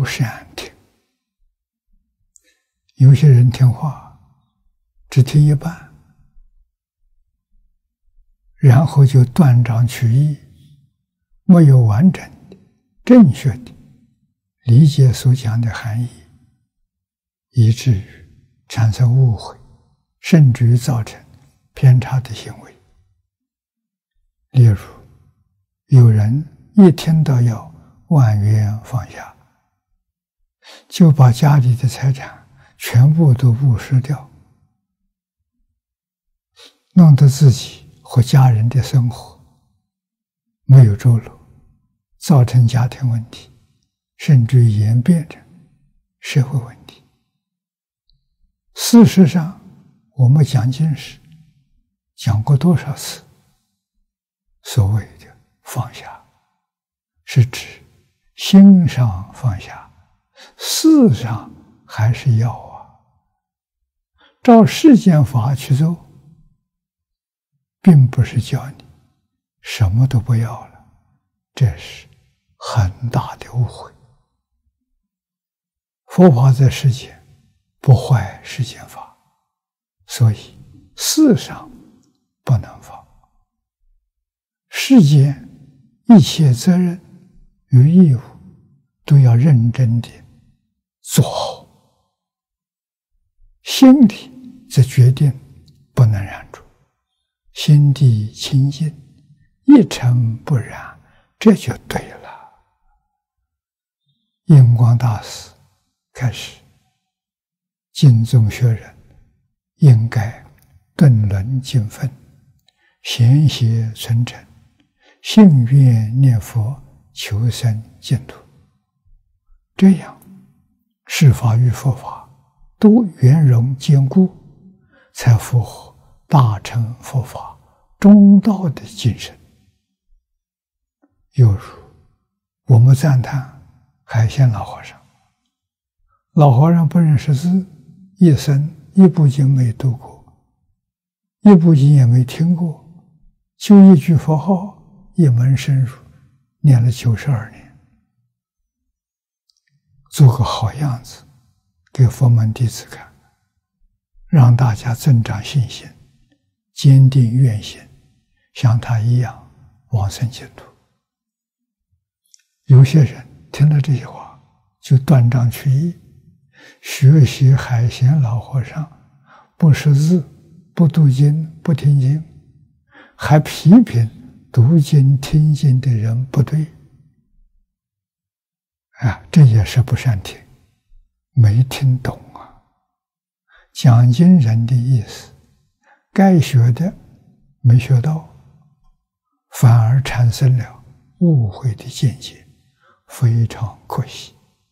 善听。有些人听话只听一半，然后就断章取义，没有完整的、正确的理解所讲的含义，以至于产生误会，甚至于造成偏差的行为。例如，有人一听到要万缘放下，就把家里的财产全部都布施掉，弄得自己和家人的生活没有着落，造成家庭问题，甚至于演变成社会问题。事实上，我们讲经时讲过多少次，所谓的放下是指心上放下，事上还是要照世间法去做，并不是叫你什么都不要了，这是很大的误会。佛法在世间不坏世间法，所以事上不能放。世间一切责任与义务都要认真的做好，心里则决定不能染着，心地清净，一尘不染，这就对了。印光大师开始，经宗学人应该顿论经分，贤邪存诚，信愿念佛，求生净土。这样世法与佛法都圆融坚固，才符合大乘佛法中道的精神。又如我们赞叹海鲜老和尚，老和尚不认识字，一生一部经没读过，一部经也没听过，就一句佛号，一门深入，念了92年，做个好样子给佛门弟子看，让大家增长信心，坚定愿心，像他一样往生净土。有些人听了这些话就断章取义，学习海鲜老和尚，不识字，不读经，不听经，还批评读经听经的人不对，这也是不善听，没听懂啊。讲经人的意思，该学的没学到，反而产生了误会的见解，非常可惜。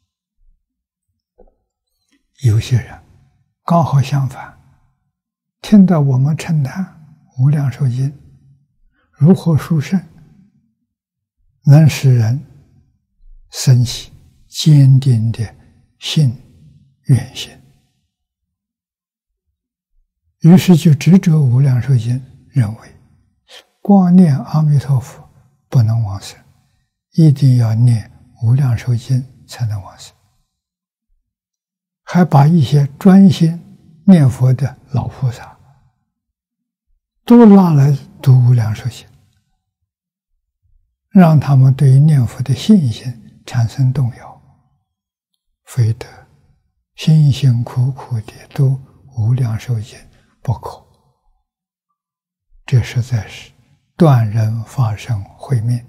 有些人刚好相反，听到我们称叹无量寿经如何殊胜，能使人生起坚定的信愿心，于是就执着无量寿经，认为光念阿弥陀佛不能往生，一定要念无量寿经才能往生，还把一些专心念佛的老菩萨都拉来读无量寿经，让他们对于念佛的信心产生动摇，非得辛辛苦苦的读无量寿经不可。这实在是断人法身慧命。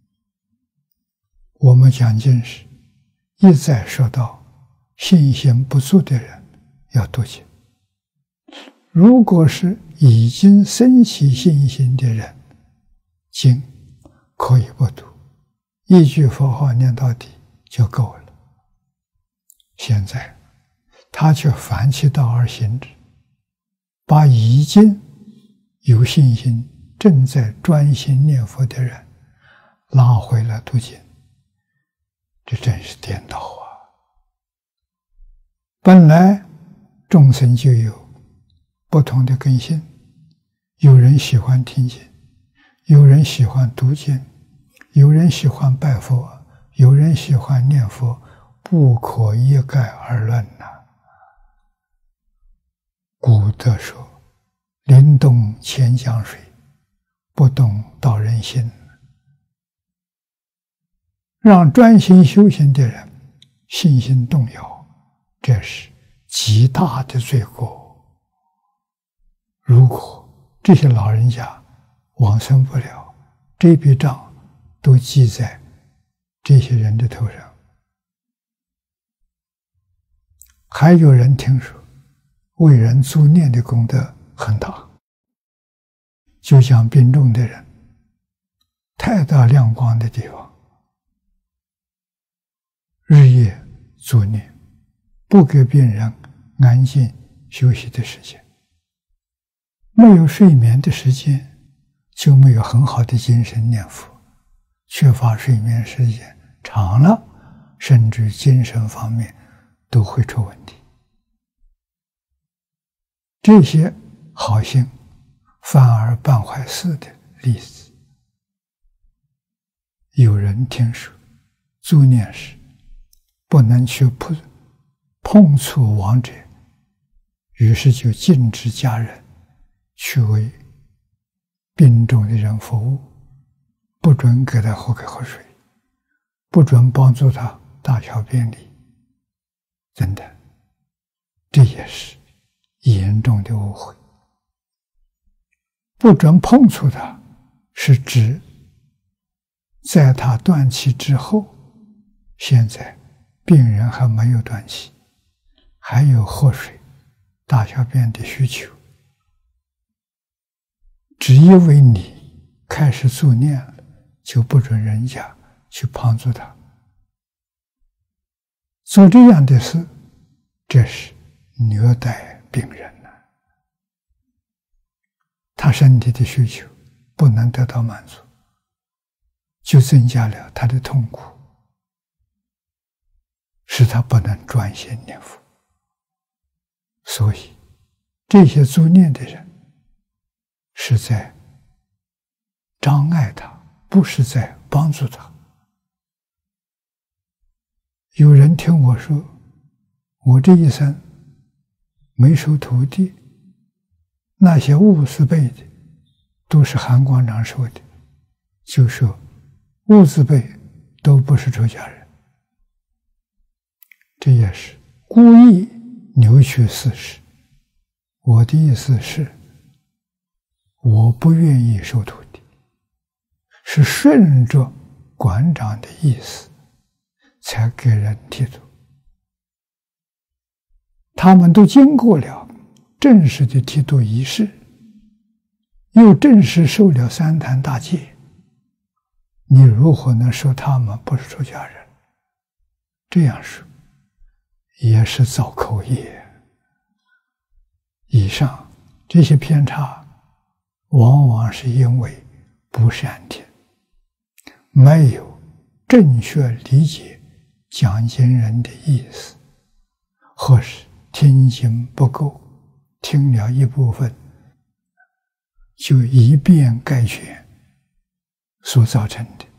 我们讲经时一再说到，信心不足的人要读经，如果是已经升起信心的人，经可以不读，一句佛号念到底就够了。现在他却反其道而行之，把已经有信心正在专心念佛的人拉回来读经，这真是颠倒啊！本来众生就有不同的根性，有人喜欢听经，有人喜欢读经，有人喜欢拜佛，有人喜欢念佛， 不可一概而论呐。古德说：“灵动千江水，不动道人心。”让专心修行的人信心动摇，这是极大的罪过。如果这些老人家往生不了，这笔账都记在这些人的头上。还有人听说为人助念的功德很大，就像病重的人，太大亮光的地方，日夜助念，不给病人安静休息的时间。没有睡眠的时间，就没有很好的精神念佛。缺乏睡眠时间长了，甚至精神方面都会出问题。这些好心反而办坏事的例子，有人听说助念时不能去碰触亡者，于是就禁止家人去为病重的人服务，不准给他喝开水，不准帮助他大小便利，等等，这也是严重的误会。不准碰触他，是指在他断气之后，现在病人还没有断气，还有喝水、大小便的需求，只因为你开始助念了，就不准人家去帮助他。做这样的事，这是虐待病人了。他身体的需求不能得到满足，就增加了他的痛苦，使他不能专心念佛。所以这些助念的人是在障碍他，不是在帮助他。有人听我说，我这一生没收徒弟，那些悟字辈的都是韩广长收的，就说悟字辈都不是出家人，这也是故意扭曲事实。我的意思是，我不愿意收徒弟，是顺着馆长的意思才给人剃度。他们都经过了正式的剃度仪式，又正式受了三坛大戒，你如何能说他们不是出家人？这样说也是造口业。以上这些偏差往往是因为不善听，没有正确理解讲经人的意思，或是听经不够，听了一部分就以偏概全所造成的。